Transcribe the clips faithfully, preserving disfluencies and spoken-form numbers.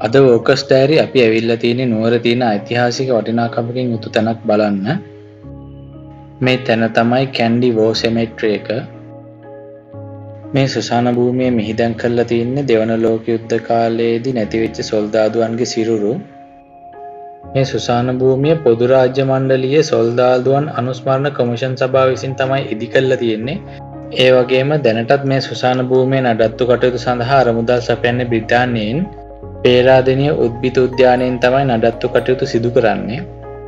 අද වෝකස් ඩයරි අපි ඇවිල්ලා තියෙන්නේ නුවර තියෙන ඓතිහාසික වටිනාකමකින් යුතු තැනක් බලන්න. මේ තැන තමයි කැන්ඩි වෝ සෙමෙට්‍රි එක. මේ සුසාන භූමියේ මිහිදන් කරලා තියෙන්නේ දෙවන ලෝක යුද්ධ කාලයේදී නැති වෙච්ච සොල්දාදුවන්ගේ සිරුරු. මේ සුසාන භූමිය පොදු රාජ්‍ය මණ්ඩලයේ සොල්දාදුවන් අනුස්මරණ කොමිෂන් සභාව විසින් තමයි ඉදි කරලා තියෙන්නේ. ඒ වගේම දැනටත් මේ සුසාන භූමියේ නඩත්තු කටයුතු සඳහා අරමුදල් සපයන්නේ බ්‍රිතාන්‍යයෙන් පේරාදෙණිය උද්භිත උද්‍යානයෙන් තමයි නඩත්තු කටයුතු සිදු කරන්නේ.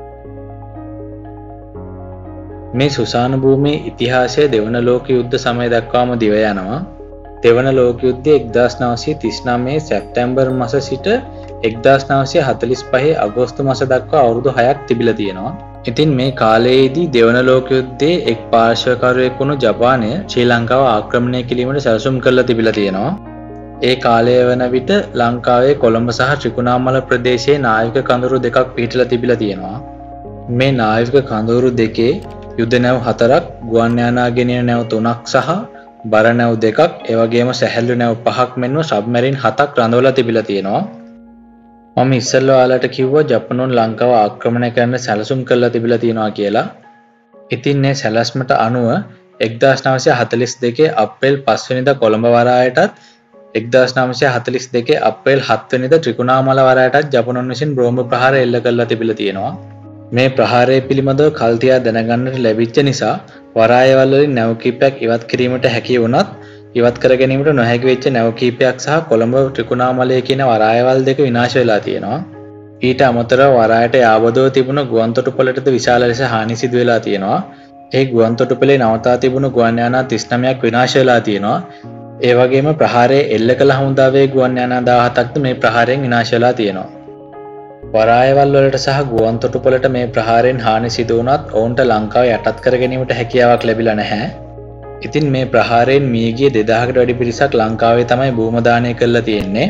මේ සුසාන භූමියේ ඉතිහාසය දෙවන ලෝක යුද්ධ සමය දක්වාම දිව යනවා. දෙවන ලෝක යුද්ධය එක්දාස් නවසිය තිස් නවය සැප්තැම්බර් මාස සිට එක්දාස් නවසිය හතළිස් පහ අගෝස්තු මාස දක්වා අවුරුදු හයක් තිබිලා තියෙනවා. ඉතින් මේ කාලයේදී දෙවන ලෝක යුද්ධයේ එක් පාර්ශ්වකරුවෙක් වුණු ජපානය ශ්‍රී ලංකාව ආක්‍රමණය කිරීමට සැලසුම් කරලා තිබිලා තියෙනවා. ඒ කාලය වන විට ලංකාවේ කොළඹ සහ ත්‍රිකුණාමල ප්‍රදේශයේ නාවික කඳවුරු දෙකක් පිහිටලා තිබිලා තියෙනවා. මේ නාවික කඳවුරු දෙකේ යුද නැව් හතරක්, ගුවන් යානා ගෙනියන නැව් තුනක් සහ බර නැව් දෙකක්, ඒ වගේම සැහැල්ලු නැව් පහක් මෙන්ම සබ්මැරින් හතක් රඳවලා තිබිලා තියෙනවා. මම ඉස්සෙල්ලා ඔයාලට කිව්වා ජපනුන් ලංකාව ආක්‍රමණය කරන්න සැලසුම් කරලා තිබිලා තියෙනවා කියලා. ඉතින් මේ සැලැස්මට අනුව එක්දාස් නවසිය හතළිස් දෙකේ අප්‍රේල් පහ වෙනිදා කොළඹ වරායටත් එක්දාස් නවසිය හතළිස් දෙකේ අප්‍රේල් හත වෙනිදා ත්‍රිකුණාමල වරායටත් ජපනුන් විසින් බෝම්බ ප්‍රහාර එල්ල කරලා තිබිලා තියෙනවා. මේ ප්‍රහාරය පිළිබඳව කල් තියා දැනගන්නට ලැබිච්ච නිසා වරායවල වලින් නැව් කීපයක් ඉවත් කිරීමට හැකි වුණත් ඉවත් කර ගැනීමට නොහැකි වෙච්ච නැව් කීපයක් සහ කොළඹ ත්‍රිකුණාමලය කියන වරායවල් දෙක විනාශ වෙලා තියෙනවා. ඊට අමතරව වරායට යාබදව තිබුණු ගුවන් තොටුපළටද විශාල ලෙස හානි සිදු වෙලා තියෙනවා. ඒ ගුවන් තොටුපළේ නවතා තිබුණු ගුවන් යානා තිස් නවයක් විනාශ වෙලා තියෙනවා. ඒ වගේම ප්‍රහාරයේ එල්ල කළ හමුදාවේ ගුවන් යානා දාහතක්ද මේ ප්‍රහාරයෙන් විනාශ වෙලා තියෙනවා. වරායවල් වලට සහ ගුවන් තොටුපළට මේ ප්‍රහාරයෙන් හානි සිදු වුණත් ඔවුන්ට ලංකාව යටත් කර ගැනීමට හැකියාවක් ලැබිලා නැහැ. ඉතින් මේ ප්‍රහාරයෙන් මිය ගිය දෙදාහකට වැඩි පිරිසක් ලංකාවේ තමයි භූම දානය කරලා තියෙන්නේ.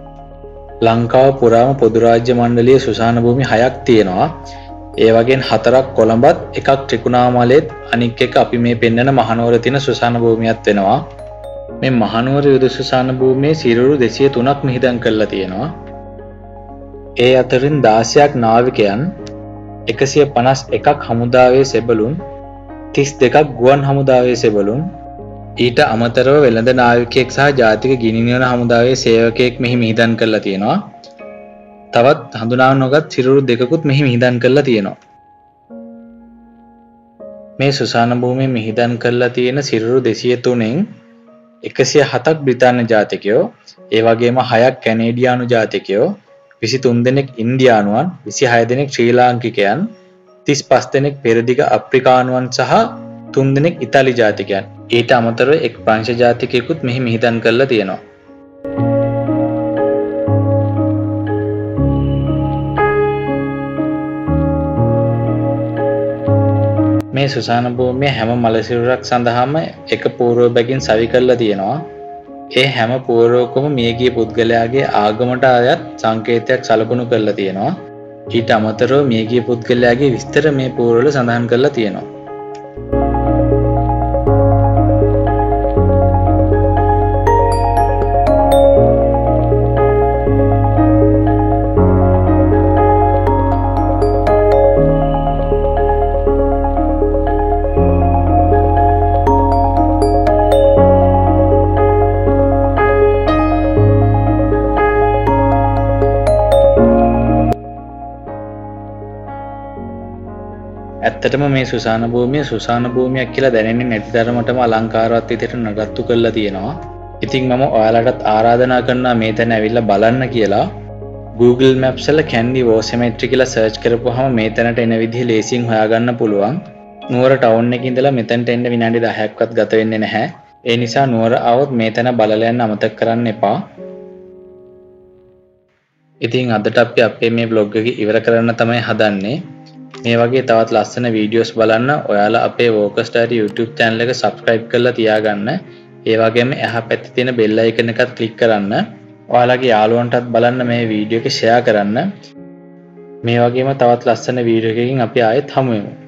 ලංකාව පුරාම පොදු රාජ්‍ය මණ්ඩලයේ සුසාන භූමි හයක් තියෙනවා. ඒ වගේන් හතරක් කොළඹත්, එකක් ත්‍රිකුණාමලයේත්, අනික් එක අපි මේ පෙන්වන මහනුවර තියෙන සුසාන භූමියත් වෙනවා. මේ මහනුවර යුද සුසාන භූමියේ සිරුරු දෙසිය තුනක් මිහිදන් කරලා තියෙනවා. ඒ අතරින් දාසයක් නාවිකයන්, එකසිය පනස් එකක් හමුදාවේ සෙබළුන්, තිස් දෙකක් ගුවන් හමුදාවේ සෙබළුන්, ඊට අමතරව වෙළඳ නාවිකයෙක් සහ ජාතික ගිනි නිවන හමුදාවේ සේවකයෙක් මෙහි මිහිදන් කරලා තියෙනවා. තවත් හඳුනා නොගත් සිරුරු දෙකකුත් මෙහි මිහිදන් කරලා තියෙනවා. මේ සුසාන භූමියේ මිහිදන් කරලා තියෙන සිරුරු දෙසිය තුනෙන් එකසිය හතක් බ්‍රිතාන්‍ය ජාතිකයෝ, ඒ වගේම හයක් කැනේඩියානු ජාතිකයෝ, විසි තුන් දෙනෙක් ඉන්දියානුවන්, විසිහය දෙනෙක් ශ්‍රී ලාංකිකයන්, තිස් පහ දෙනෙක් පෙරදිග අප්‍රිකානුවන් සහ තුන් දෙනෙක් ඉතාලි ජාතිකයන්. ඊට අමතරව එක් ප්‍රංශ ජාතිකයෙකුත් මෙහි මිහිදන් කරලා තියෙනවා. මේ සුසාන භූමිය හැම මල සිරුරක් සඳහාම එක පූර්ව බැගින් සවි කරලා තියෙනවා. ඒ හැම පූර්වකම මියගිය පුද්ගලයාගේ ආගමට අයත් සංකේතයක් සලකුණු කරලා තියෙනවා. ඊට අමතරව මියගිය පුද්ගලයාගේ විස්තර මේ පූර්වවල සඳහන් කරලා තියෙනවා. ඇත්තටම මේ සුසාන භූමිය සුසාන භූමියක් කියලා දැනෙන්නේ නැති තරමටම අලංකාරවත් විදිහට නඩත්තු කරලා තියෙනවා. ඉතින් මම ඔයාලටත් ආරාධනා කරනවා මේ තැන ඇවිල්ලා බලන්න කියලා. Google Maps වල කැන්ඩි වෝ සෙමෙට්‍රි කියලා සර්ච් කරපුවාම මේ තැනට එන විදිහ ලේසියෙන් හොයාගන්න පුළුවන්. නුවර ටවුන් එකේ ඉඳලා මෙතනට එන්න විනාඩි දහයක්වත් ගත වෙන්නේ නැහැ. ඒ නිසා නුවර આવොත් මේ තැන බලලා යන්න අමතක කරන්න එපා. ඉතින් අදට අපි අපේ මේ vlog එක ඉවර කරන්න තමයි හදන්නේ. මේ වගේ තවත් ලස්සන වීඩියෝස් බලන්න ඔයාලා අපේ වෝකස් ඩයරි YouTube channel එක subscribe කරලා තියාගන්න. ඒ වගේම එහා පැත්තේ තියෙන bell icon එකත් click කරන්න. ඔයාලගේ යාළුවන්ටත් බලන්න මේ වීඩියෝ එක share කරන්න. මේ වගේම තවත් ලස්සන වීඩියෝ එකකින් අපි ආයෙත් හමු වෙමු.